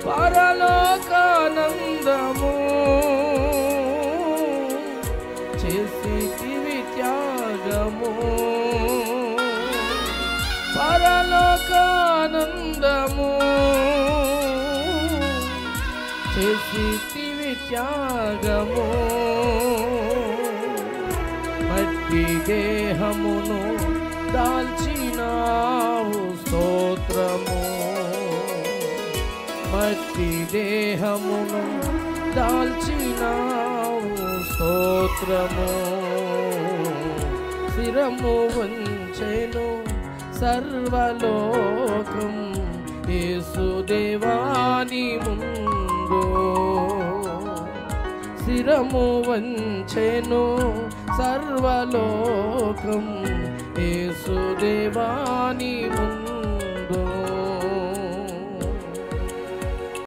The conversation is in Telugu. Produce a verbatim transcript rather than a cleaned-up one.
పరలోకానందము చేసితివి త్యాగము పరలోకానందము చేసితివి త్యాగము మట్టి దేహమును దాల్చినావు స్తోత్రము మట్టి దేహమును దాల్చినావు స్తోత్రము శిరము వంచెను సర్వలోకం యేసుదేవాని ముందు శిరము వంచెను సర్వలోకం యేసుదేవాని ముందు